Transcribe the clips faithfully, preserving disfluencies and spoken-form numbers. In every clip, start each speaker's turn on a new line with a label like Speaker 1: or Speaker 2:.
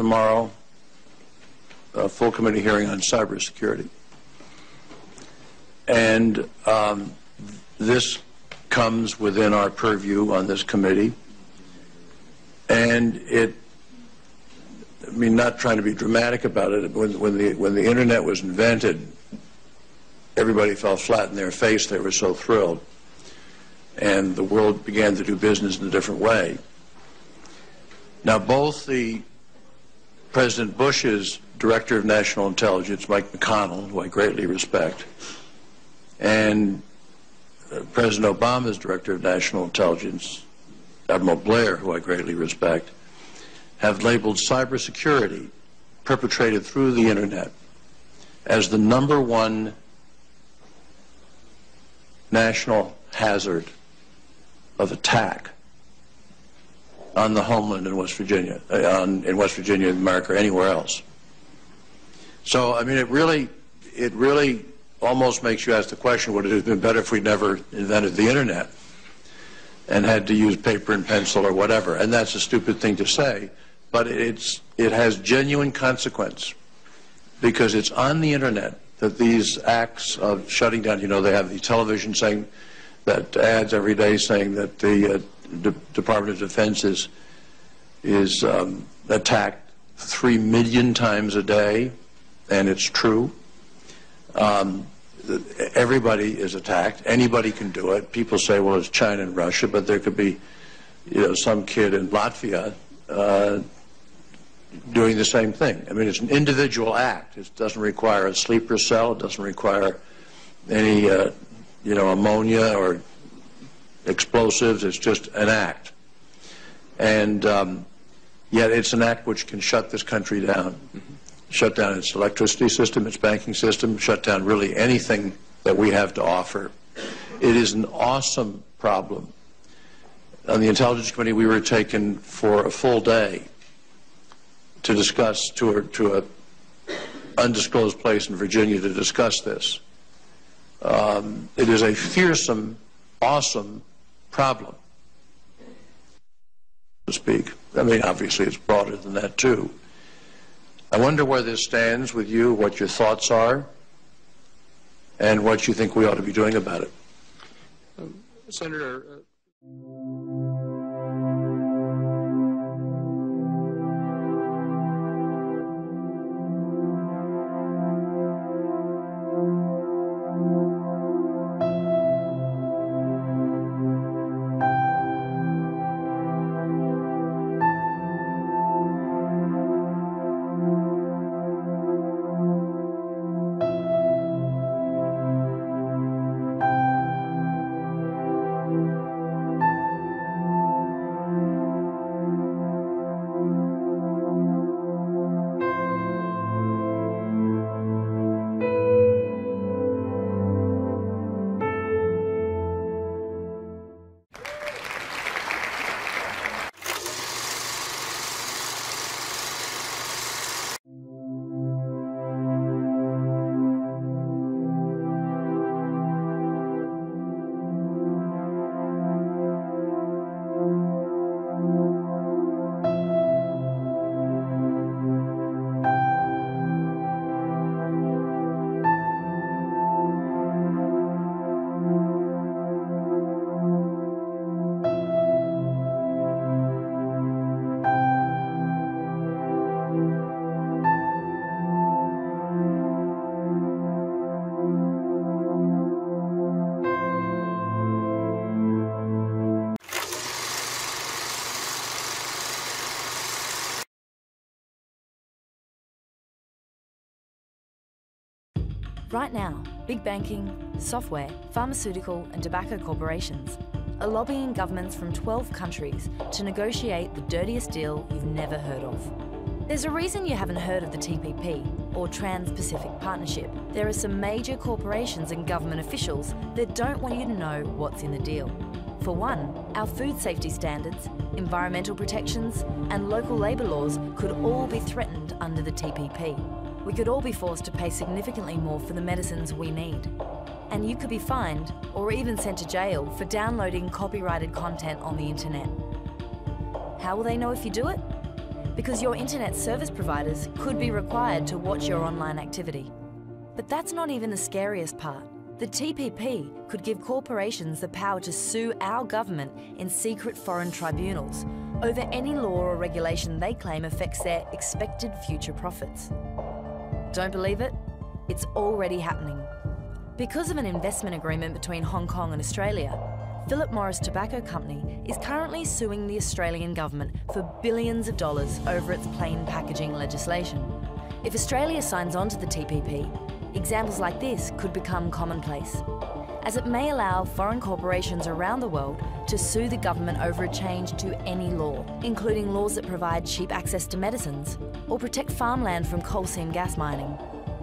Speaker 1: tomorrow a full committee hearing on cybersecurity. And um, this comes within our purview on this committee. And it, I mean, not trying to be dramatic about it, when, when, the, when the internet was invented, everybody fell flat in their face. They were so thrilled. And the world began to do business in a different way. Now, both the President Bush's Director of National Intelligence, Mike McConnell, who I greatly respect, and uh, President Obama's Director of National Intelligence, Admiral Blair, who I greatly respect, have labeled cybersecurity perpetrated through the internet as the number one national hazard of attack on the homeland in West Virginia, uh, on, in West Virginia, America, or anywhere else. So, I mean, it really, it really almost makes you ask the question, would it have been better if we'd never invented the internet and had to use paper and pencil or whatever? And that's a stupid thing to say, but it's, it has genuine consequence, because it's on the internet that these acts of shutting down, you know, they have the television saying that ads every day saying that the uh, De Department of Defense is, is um, attacked three million times a day, and it's true. Um, everybody is attacked. Anybody can do it. People say, well, it's China and Russia, but there could be, you know, some kid in Latvia uh, doing the same thing. I mean, it's an individual act. It doesn't require a sleeper cell. It doesn't require any, uh, you know, ammonia or explosives. It's just an act. And um, yet it's an act which can shut this country down. Mm-hmm. Shut down its electricity system, its banking system, shut down really anything that we have to offer. It is an awesome problem. On the Intelligence Committee, we were taken for a full day to discuss, to a, to a undisclosed place in Virginia to discuss this. Um, it is a fearsome, awesome problem, to speak. I mean, obviously it's broader than that too. I wonder where this stands with you, what your thoughts are, and what you think we ought to be doing about it.
Speaker 2: Um, Senator, uh
Speaker 3: Right now, big banking, software, pharmaceutical and tobacco corporations are lobbying governments from twelve countries to negotiate the dirtiest deal you've never heard of. There's a reason you haven't heard of the T P P, or Trans-Pacific Partnership. There are some major corporations and government officials that don't want you to know what's in the deal. For one, our food safety standards, environmental protections and local labour laws could all be threatened under the T P P. We could all be forced to pay significantly more for the medicines we need. And you could be fined or even sent to jail for downloading copyrighted content on the internet. How will they know if you do it? because your internet service providers could be required to watch your online activity. But that's not even the scariest part. The T P P could give corporations the power to sue our government in secret foreign tribunals over any law or regulation they claim affects their expected future profits. Don't believe it? It's already happening. Because of an investment agreement between Hong Kong and Australia, Philip Morris Tobacco Company is currently suing the Australian government for billions of dollars over its plain packaging legislation. If Australia signs on to the T P P, examples like this could become commonplace, as it may allow foreign corporations around the world to sue the government over a change to any law, including laws that provide cheap access to medicines or protect farmland from coal seam gas mining.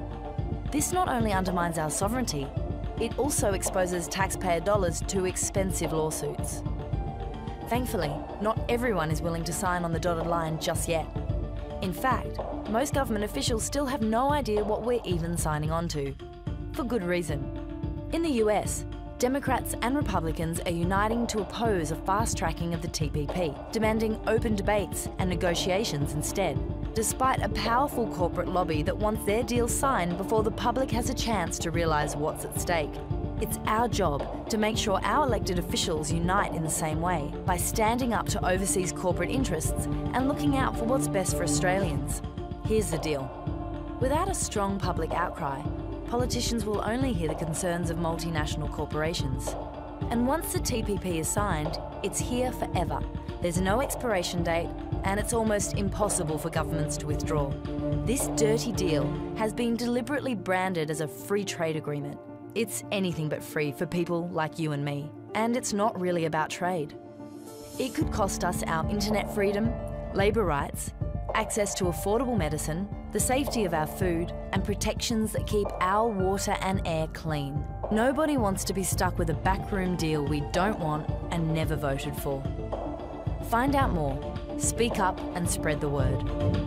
Speaker 3: This not only undermines our sovereignty, it also exposes taxpayer dollars to expensive lawsuits. Thankfully, not everyone is willing to sign on the dotted line just yet. In fact, most government officials still have no idea what we're even signing on to, for good reason. In the U S, Democrats and Republicans are uniting to oppose a fast-tracking of the T P P, demanding open debates and negotiations instead, despite a powerful corporate lobby that wants their deal signed before the public has a chance to realise what's at stake. It's our job to make sure our elected officials unite in the same way by standing up to overseas corporate interests and looking out for what's best for Australians. Here's the deal. Without a strong public outcry, politicians will only hear the concerns of multinational corporations. And once the T P P is signed, it's here forever. There's no expiration date, and it's almost impossible for governments to withdraw. This dirty deal has been deliberately branded as a free trade agreement. It's anything but free for people like you and me, and it's not really about trade. It could cost us our internet freedom, labour rights, access to affordable medicine, the safety of our food, and protections that keep our water and air clean. Nobody wants to be stuck with a backroom deal we don't want and never voted for. Find out more, speak up and spread the word.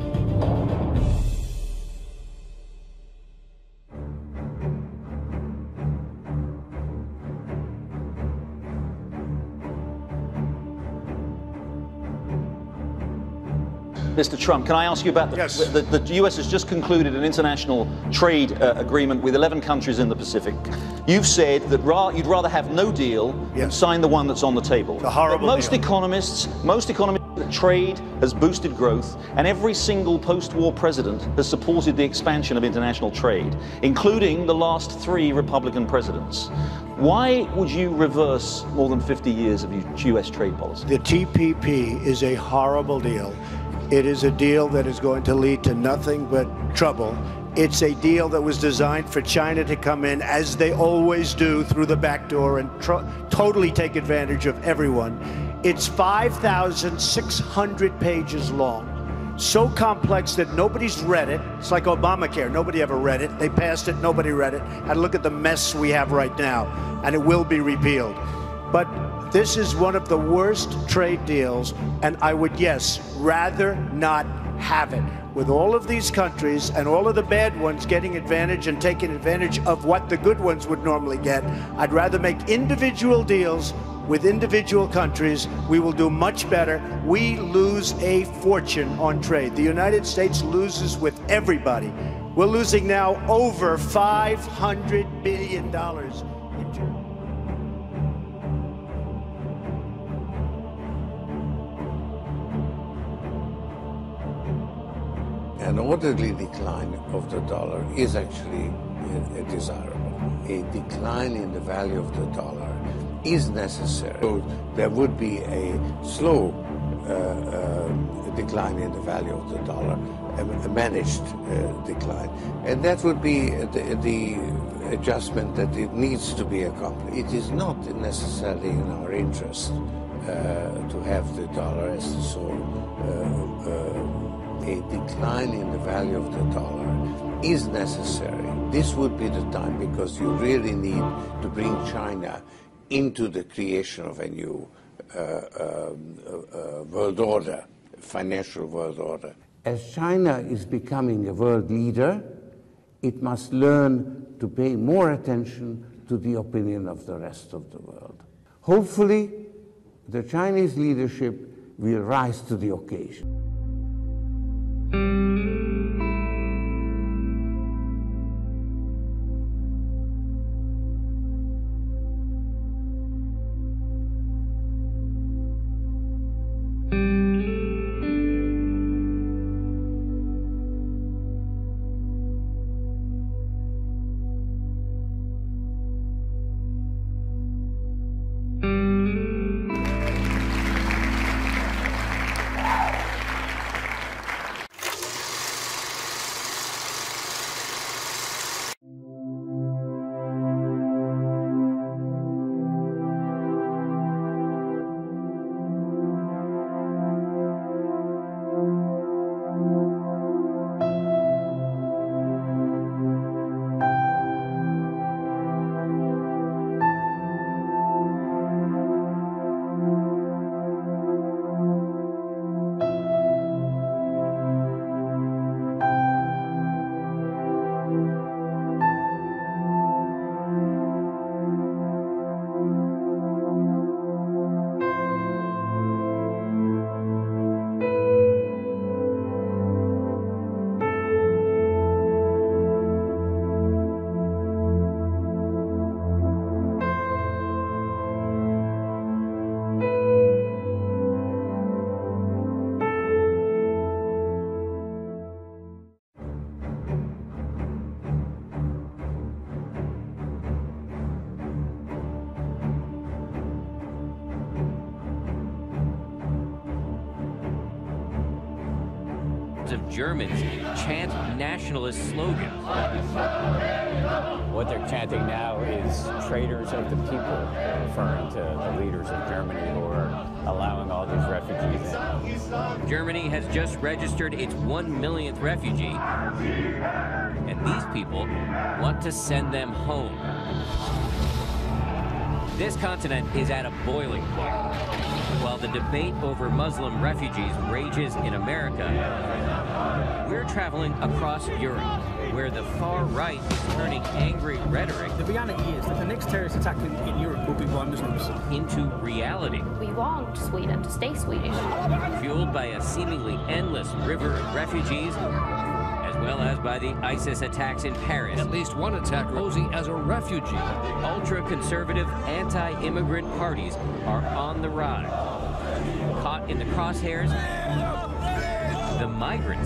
Speaker 4: Mister Trump, can I ask you about the,
Speaker 5: yes.
Speaker 4: the, the U S has just concluded an international trade uh, agreement with eleven countries in the Pacific. You've said that ra you'd rather have no deal yes. than sign the one that's on the table.
Speaker 5: The horrible
Speaker 4: but most
Speaker 5: deal.
Speaker 4: economists, most economists, trade has boosted growth, and every single post-war president has supported the expansion of international trade, including the last three Republican presidents. Why would you reverse more than fifty years of U S trade policy?
Speaker 5: The T P P is a horrible deal. It is a deal that is going to lead to nothing but trouble. It's a deal that was designed for China to come in, as they always do, through the back door and tr totally take advantage of everyone. It's five thousand six hundred pages long, so complex that nobody's read it. It's like Obamacare. Nobody ever read it. They passed it. Nobody read it. And look at the mess we have right now, and it will be repealed. But this is one of the worst trade deals, and I would, yes, rather not have it. With all of these countries and all of the bad ones getting advantage and taking advantage of what the good ones would normally get, I'd rather make individual deals with individual countries. We will do much better. We lose a fortune on trade. The United States loses with everybody. We're losing now over five hundred billion dollars.
Speaker 6: An orderly decline of the dollar is actually uh, desirable. A decline in the value of the dollar is necessary. So there would be a slow uh, uh, decline in the value of the dollar, a, a managed uh, decline. And that would be the, the adjustment that it needs to be accomplished. It is not necessarily in our interest uh, to have the dollar as the sole uh, uh, a decline in the value of the dollar is necessary. This would be the time, because you really need to bring China into the creation of a new uh, uh, uh, world order, financial world order.
Speaker 7: As China is becoming a world leader, it must learn to pay more attention to the opinion of the rest of the world. Hopefully, the Chinese leadership will rise to the occasion.
Speaker 8: crowds of Germans chant nationalist slogans.
Speaker 9: What they're chanting now is traitors of the people, referring to the leaders of Germany who are allowing all these refugees in.
Speaker 8: Germany has just registered its one millionth refugee, and these people want to send them home. This continent is at a boiling point. While the debate over Muslim refugees rages in America, we're traveling across Europe, where the far right is turning angry rhetoric.
Speaker 10: The reality is that the next terrorist attack in, in Europe will be by Muslims.
Speaker 8: Into reality.
Speaker 11: We want Sweden to stay Swedish.
Speaker 8: Fueled by a seemingly endless river of refugees, as well as by the ISIS attacks in Paris.
Speaker 2: At least one attack posing as a refugee.
Speaker 8: Ultra-conservative, anti-immigrant parties are on the rise. Caught in the crosshairs, the migrants.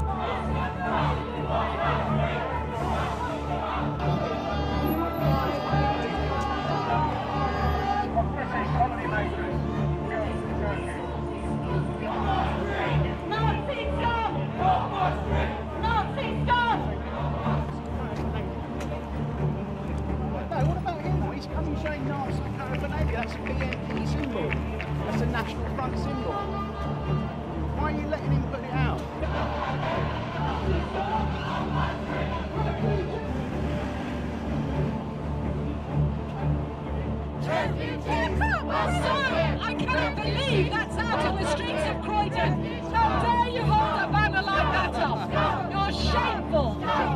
Speaker 10: That's a P N P symbol. That's a National Front symbol. Why are you letting him put it out?
Speaker 12: I cannot believe that's out on the streets of Croydon. How dare you hold a banner like that up? You're shameful.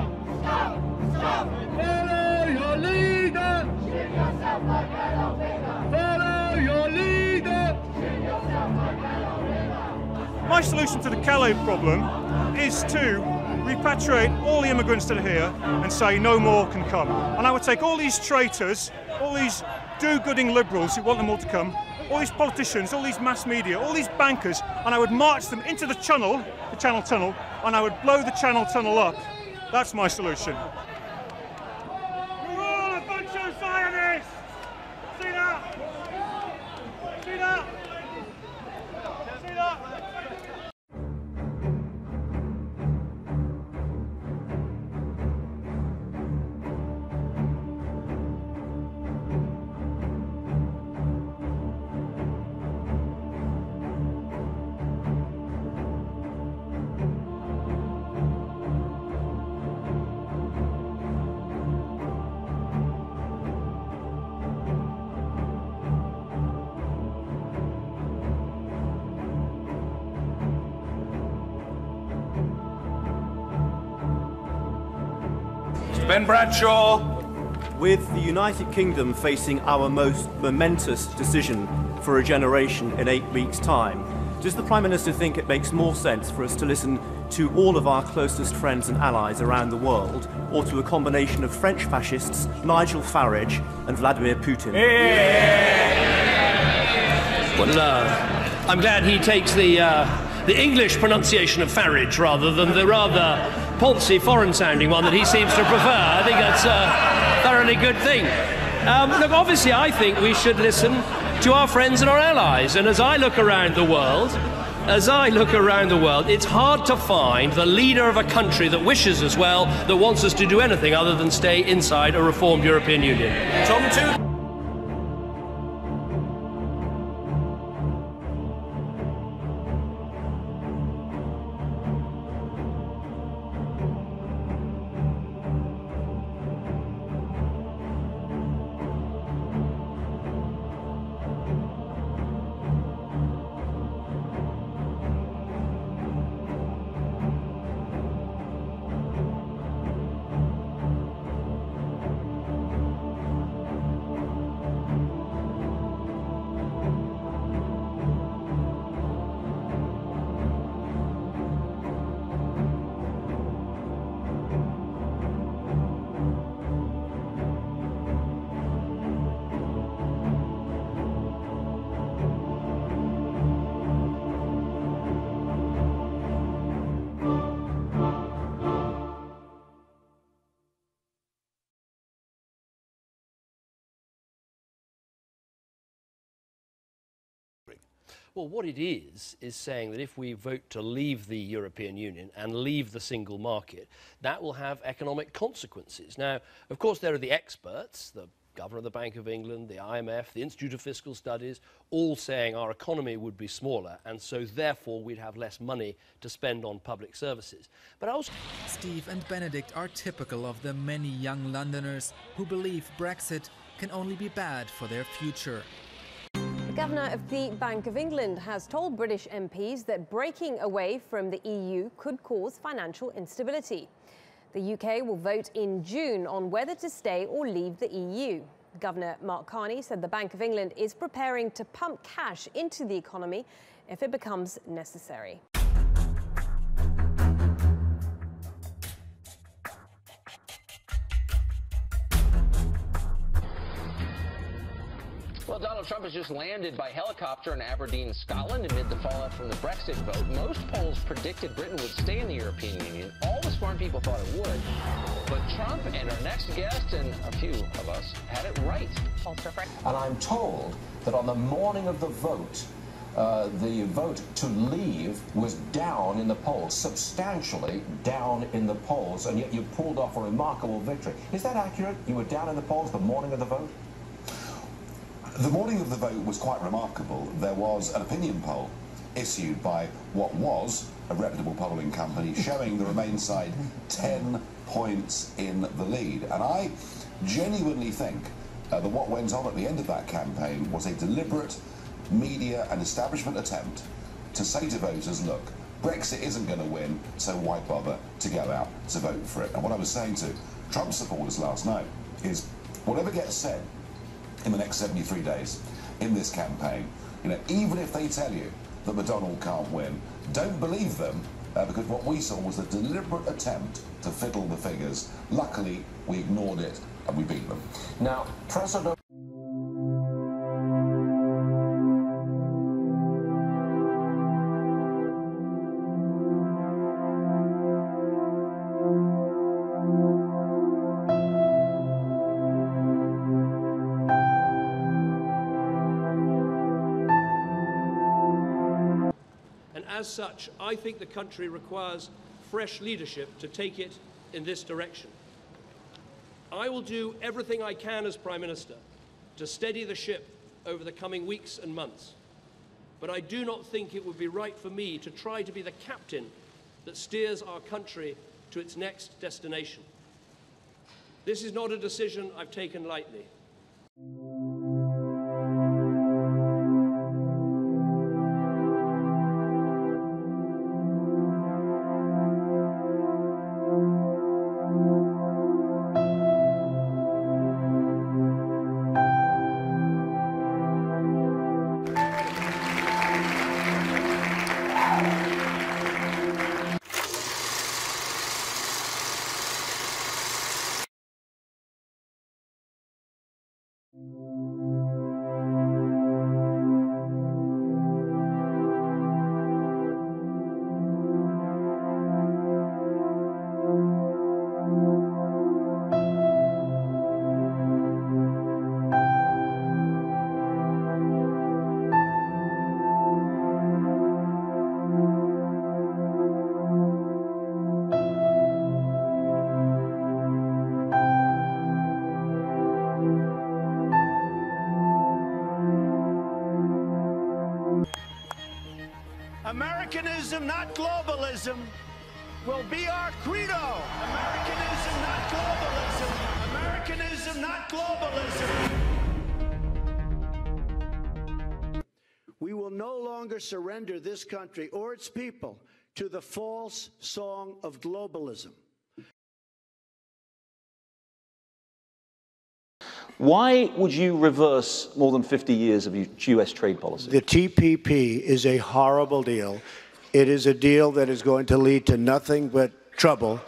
Speaker 13: Follow your leader. Shoot yourself like an old nigger. Follow your leader. Shoot yourself like an old nigger.
Speaker 14: My solution to the Calais problem is to repatriate all the immigrants that are here and say no more can come. And I would take all these traitors, all these do-gooding liberals who want them all to come, all these politicians, all these mass media, all these bankers, and I would march them into the channel, the Channel Tunnel, and I would blow the Channel Tunnel up. That's my solution. You're all a bunch of Zionists! See that? See that? See that?
Speaker 15: Ben Bradshaw.
Speaker 16: With the United Kingdom facing our most momentous decision for a generation in eight weeks' time, does the Prime Minister think it makes more sense for us to listen to all of our closest friends and allies around the world, or to a combination of French fascists, Nigel Farage and Vladimir Putin?
Speaker 17: Yeah. Well, uh, I'm glad he takes the, uh, the English pronunciation of Farage rather than the rather poncy foreign-sounding one that he seems to prefer. I think that's a thoroughly good thing. Um, look, obviously, I think we should listen to our friends and our allies. And as I look around the world, as I look around the world, it's hard to find the leader of a country that wishes us well, that wants us to do anything other than stay inside a reformed European Union. Tom, too. Well, what it is, is saying that if we vote to leave the European Union and leave the single market, that will have economic consequences. Now, of course, there are the experts, the Governor of the Bank of England, the I M F, the Institute of Fiscal Studies, all saying our economy would be smaller, and so therefore we'd have less money to spend on public services. But I also...
Speaker 15: Steve and Benedict are typical of the many young Londoners who believe Brexit can only be bad for their future.
Speaker 18: The Governor of the Bank of England has told British M Ps that breaking away from the E U could cause financial instability. The U K will vote in June on whether to stay or leave the E U. Governor Mark Carney said the Bank of England is preparing to pump cash into the economy if it becomes necessary.
Speaker 19: Well, Donald Trump has just landed by helicopter in Aberdeen, Scotland, amid the fallout from the Brexit vote. Most polls predicted Britain would stay in the European Union. All the smart people thought it would. But Trump and our next guest, and a few of us, had it right.
Speaker 20: And I'm told that on the morning of the vote, uh, the vote to leave was down in the polls, substantially down in the polls, and yet you pulled off a remarkable victory. Is that accurate? You were down in the polls the morning of the vote?
Speaker 21: The morning of the vote was quite remarkable. There was an opinion poll issued by what was a reputable polling company showing the Remain side ten points in the lead. And I genuinely think uh, that what went on at the end of that campaign was a deliberate media and establishment attempt to say to voters, look, Brexit isn't going to win, so why bother to go out to vote for it? And what I was saying to Trump supporters last night is whatever gets said in the next seventy-three days in this campaign, you know, even if they tell you that McDonnell can't win, don't believe them, uh, because what we saw was a deliberate attempt to fiddle the figures. Luckily, we ignored it and we beat them.
Speaker 20: Now, President...
Speaker 17: As such, I think the country requires fresh leadership to take it in this direction. I will do everything I can as Prime Minister to steady the ship over the coming weeks and months. But I do not think it would be right for me to try to be the captain that steers our country to its next destination. This is not a decision I've taken lightly.
Speaker 5: Americanism, not globalism, will be our credo. Americanism, not globalism. Americanism, not globalism. We will no longer surrender this country or its people to the false song of globalism.
Speaker 4: Why would you reverse more than fifty years of U S trade policy?
Speaker 5: The T P P is a horrible deal. It is a deal that is going to lead to nothing but trouble.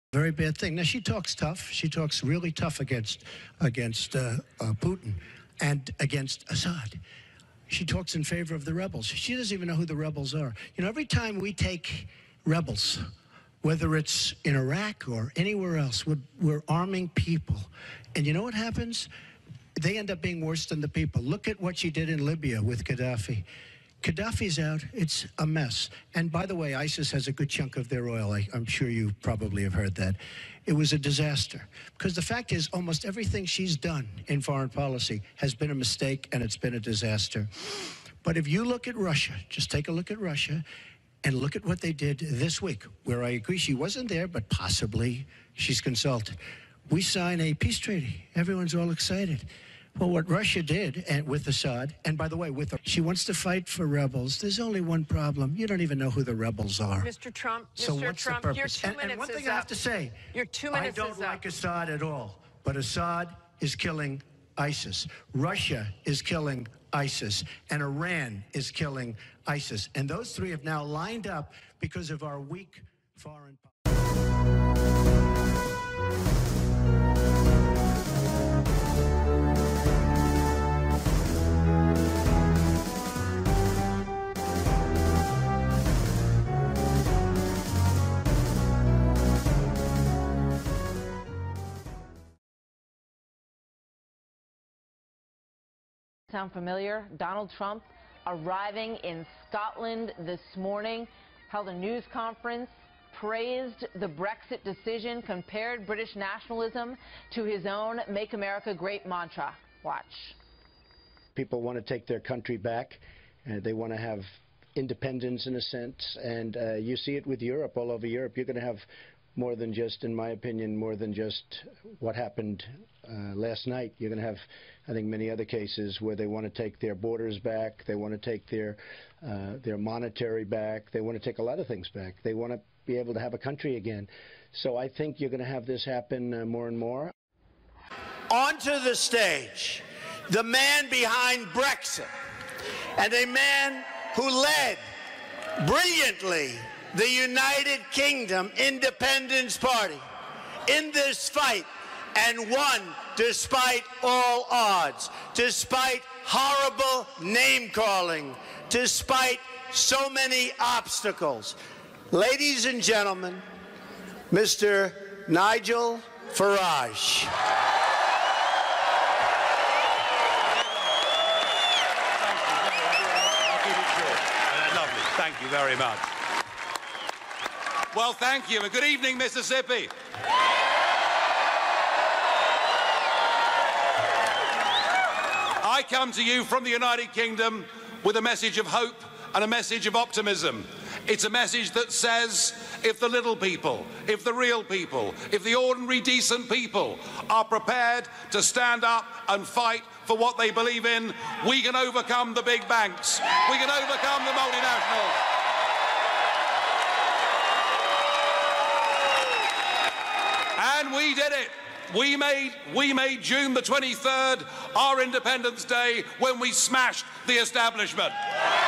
Speaker 5: Very bad thing. Now, she talks tough. She talks really tough against, against uh, uh, Putin and against Assad. She talks in favor of the rebels. She doesn't even know who the rebels are. You know, every time we take rebels, whether it's in Iraq or anywhere else, we're, we're arming people. And you know what happens? They end up being worse than the people. Look at what she did in Libya with Gaddafi. Gaddafi's out. It's a mess. And by the way, ISIS has a good chunk of their oil. I, I'm sure you probably have heard that. It was a disaster. Because the fact is, almost everything she's done in foreign policy has been a mistake, and it's been a disaster. But if you look at Russia, just take a look at Russia, and look at what they did this week, where I agree she wasn't there, but possibly she's consulted. We sign a peace treaty. Everyone's all excited. Well, what Russia did and with Assad, and by the way, with she wants to fight for rebels. There's only one problem. You don't even know who the rebels are.
Speaker 1: Mister Trump,
Speaker 5: So
Speaker 1: Mister
Speaker 5: what's
Speaker 1: Trump,
Speaker 5: the
Speaker 1: your
Speaker 5: purpose?
Speaker 1: two
Speaker 5: And,
Speaker 1: minutes
Speaker 5: and one thing
Speaker 1: is
Speaker 5: I
Speaker 1: up.
Speaker 5: have to say,
Speaker 1: Your two minutes
Speaker 5: I don't
Speaker 1: is
Speaker 5: like
Speaker 1: up.
Speaker 5: Assad at all, but Assad is killing ISIS. Russia is killing ISIS, and Iran is killing ISIS. And those three have now lined up because of our weak foreign policy.
Speaker 22: Sound familiar? Donald Trump arriving in Scotland this morning, held a news conference, praised the Brexit decision, compared British nationalism to his own Make America Great mantra. Watch.
Speaker 5: People want to take their country back. Uh, they want to have independence in a sense. And uh, you see it with Europe, all over Europe. You're going to have more than just, in my opinion, more than just what happened uh, last night. You're going to have, I think, many other cases where they want to take their borders back. They want to take their, uh, their monetary back. They want to take a lot of things back. They want to be able to have a country again. So I think you're going to have this happen uh, more and more.
Speaker 23: Onto the stage, the man behind Brexit, and a man who led brilliantly the United Kingdom Independence Party in this fight and won despite all odds, despite horrible name-calling, despite so many obstacles. Ladies and gentlemen, Mister Nigel Farage.
Speaker 24: Lovely. Thank you very much. Well, thank you, and good evening, Mississippi. I come to you from the United Kingdom with a message of hope and a message of optimism. It's a message that says if the little people, if the real people, if the ordinary decent people are prepared to stand up and fight for what they believe in, we can overcome the big banks. We can overcome the multinationals. And we did it. We made, we made June the twenty-third our Independence Day when we smashed the establishment.